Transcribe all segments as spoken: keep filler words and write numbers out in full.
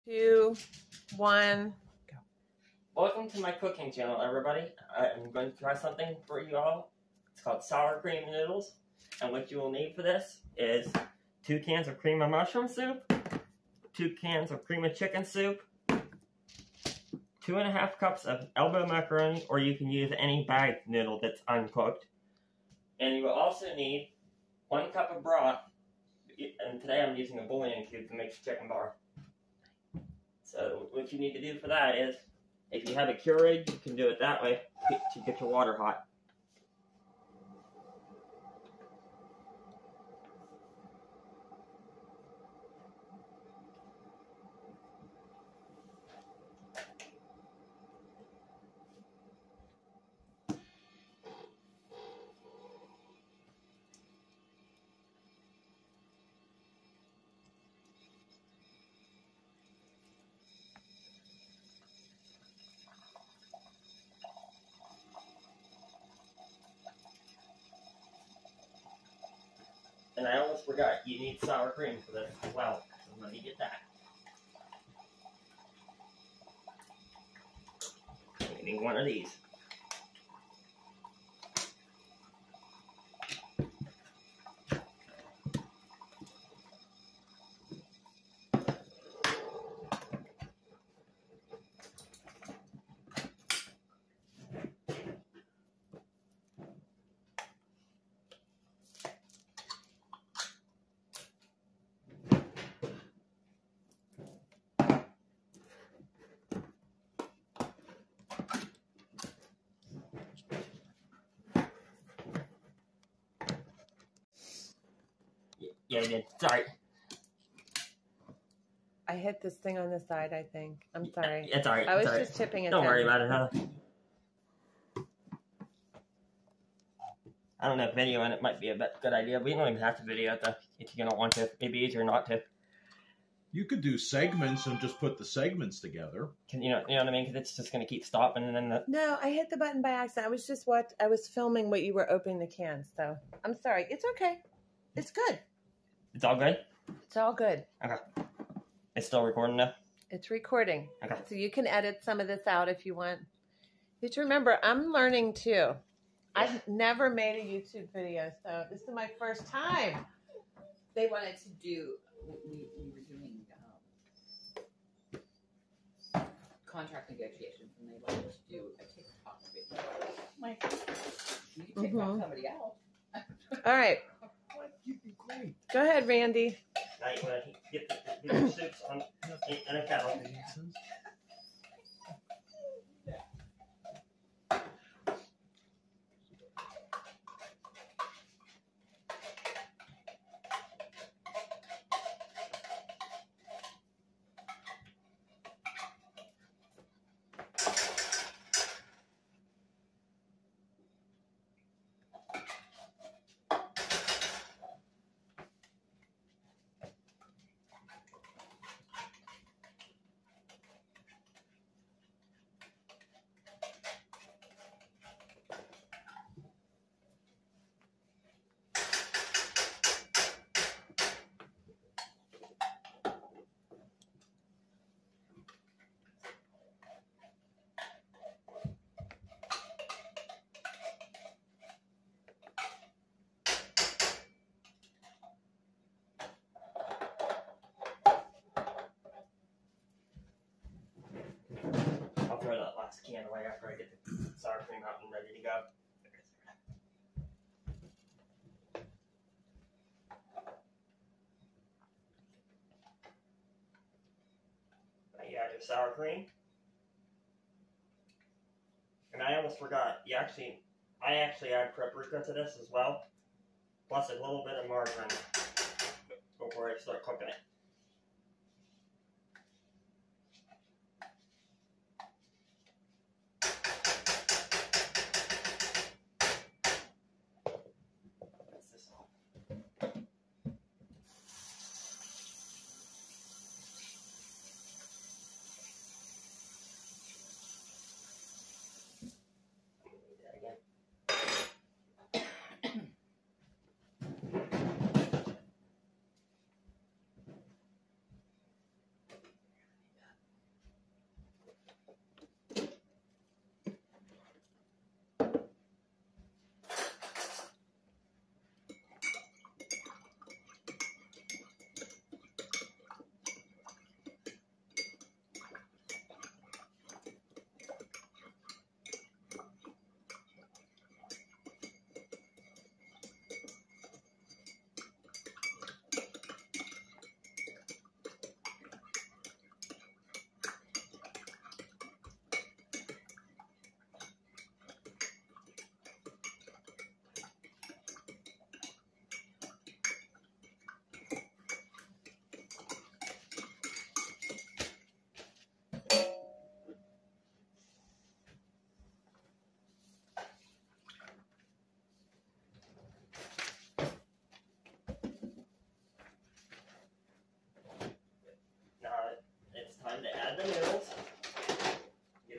two, one, go. Welcome to my cooking channel, everybody. I'm going to try something for you all. It's called sour cream noodles. And what you will need for this is two cans of cream of mushroom soup, two cans of cream of chicken soup, two and a half cups of elbow macaroni, or you can use any bagged noodle that's uncooked. And you will also need one cup of broth. And today I'm using a bouillon cube to make the chicken bar. So what you need to do for that is, if you have a Keurig, you can do it that way to get your water hot. And I almost forgot, you need sour cream for this as well. So let me get that. You need one of these. Yeah, I did. Sorry. I hit this thing on the side, I think. I'm sorry. It's alright. I was right. just tipping it Don't down. worry about it, huh? I don't know, videoing it might be a good idea, but you don't even have to video it though, if you don't want to. It'd be easier not to. You could do segments and just put the segments together. Can, you know, you know what I mean? Because it's just going to keep stopping, and then the... No, I hit the button by accident. I was just what I was filming what you were opening the cans, so I'm sorry. It's okay. It's good. It's all good? It's all good. Okay. It's still recording now? It's recording. Okay. So you can edit some of this out if you want. You have to remember, I'm learning too. I've never made a YouTube video, so this is my first time. They wanted to do, we, we were doing um, contract negotiations, and they wanted to do a TikTok video. Like, you can TikTok Mhm. somebody else. All right. You'd be great. Go ahead, Randy. Now you want to get the, get the soups on, in, in a kettle. I'll throw that last can away after I get the sour cream out and ready to go. Now you add your sour cream. And I almost forgot, you actually, I actually add paprika to this as well. Plus a little bit of margarine before I start cooking it.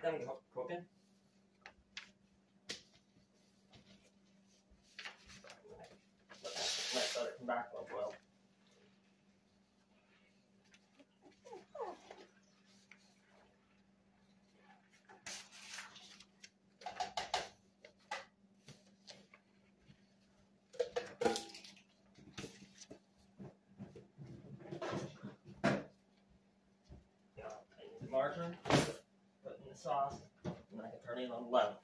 them co- cooking. Let let it come back a little. Yeah, I use the margarine, put it in the sauce, and I can turn it on low.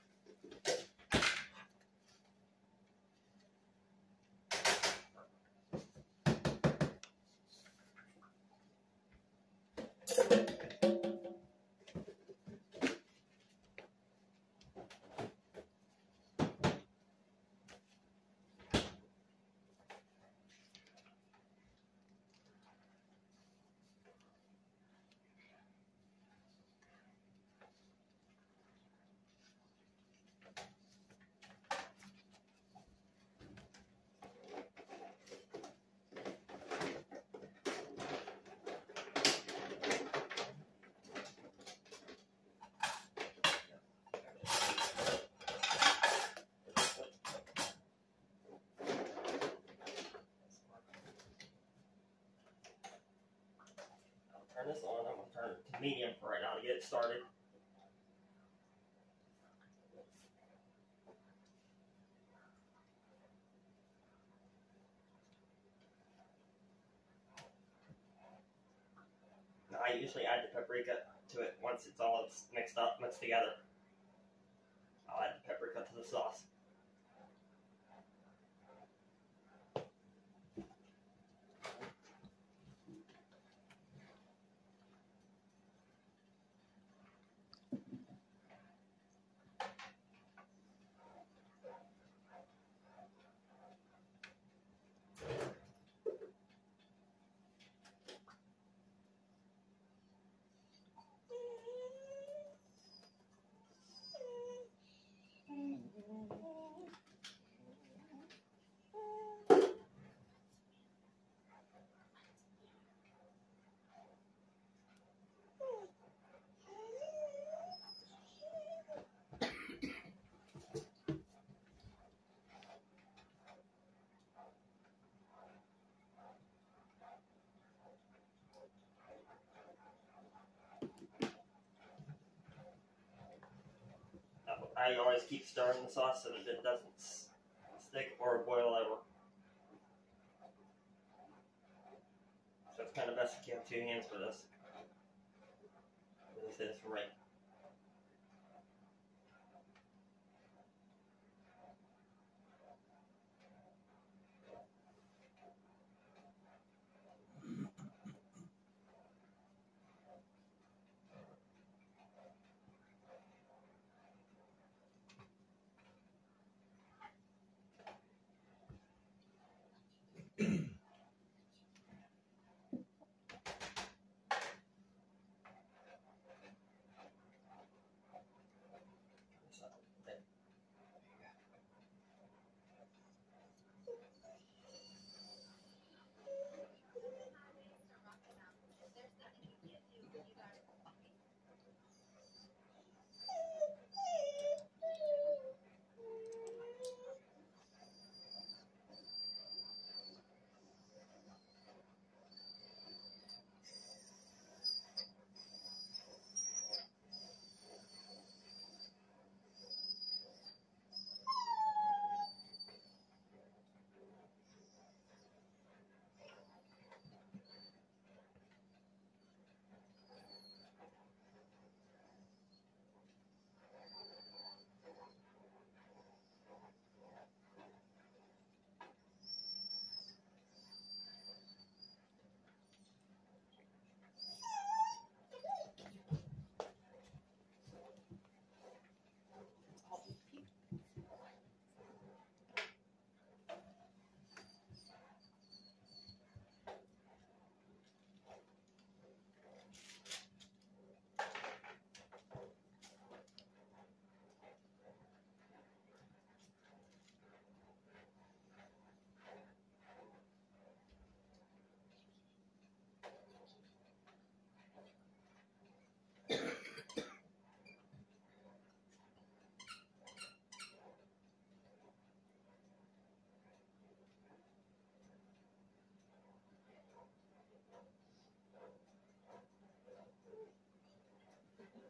Turn this on. I'm gonna turn it to medium for right now to get it started. Now, I usually add the paprika to it once it's all mixed up, mixed together. I'll add the paprika to the sauce. I always keep stirring the sauce so that it doesn't stick or boil over. So it's kind of best to have two hands for this. At least it is for me.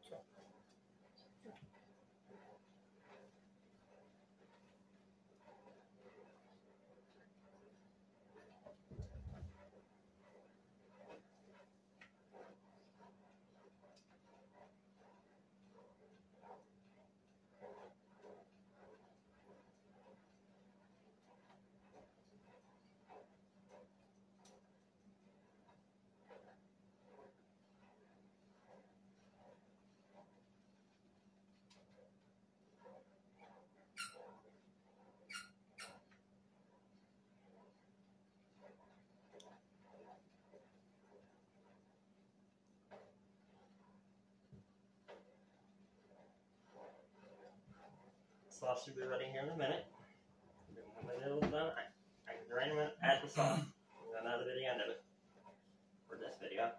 Sauce should be ready here in a minute. When the noodles done, I, I can drain them and add the sauce. And then that'll be the end of it for this video.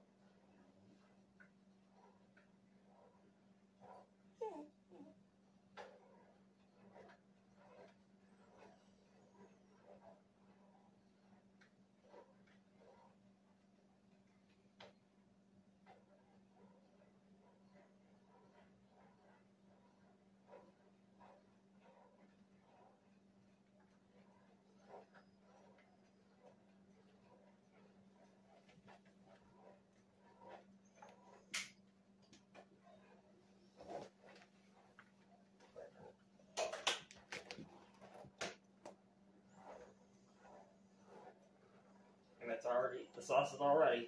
And it's already, the sauce is all ready.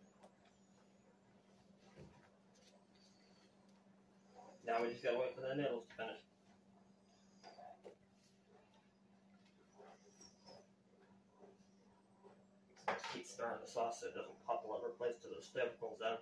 Now we just gotta wait for the noodles to finish. Keep stirring the sauce so it doesn't pop all over the place till the stove cools down.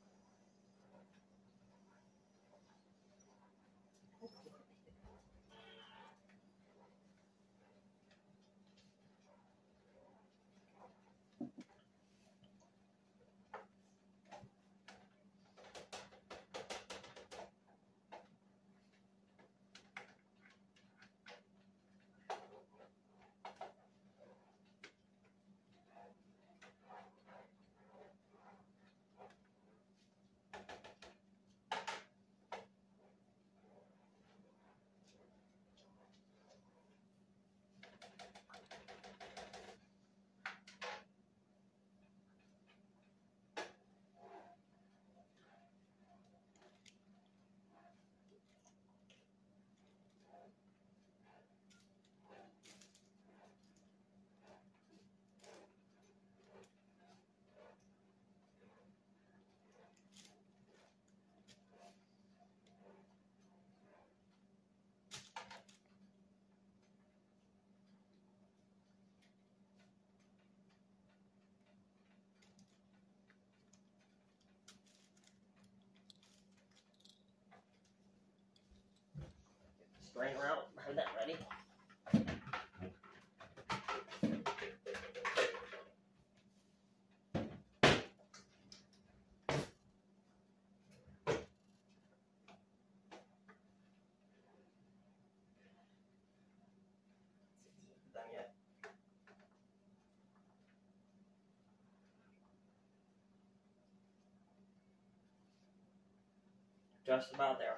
Strain her out, have that ready. Done yet. Just about there.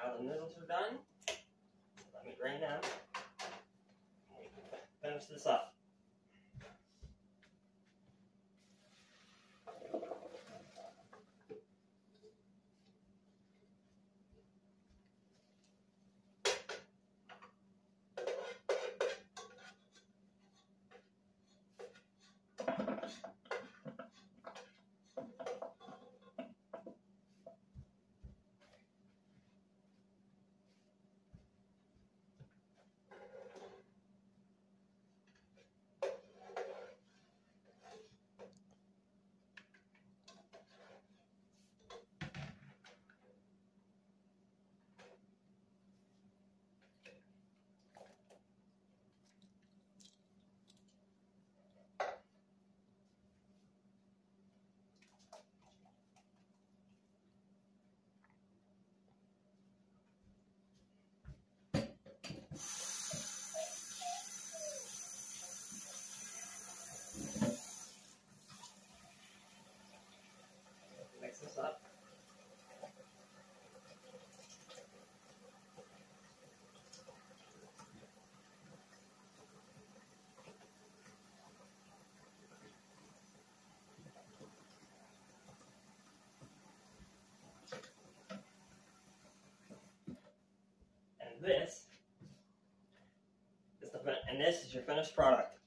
Now the noodles are done. Let me drain them. Finish this up. Mix this up. And this is the fin- and this is your finished product.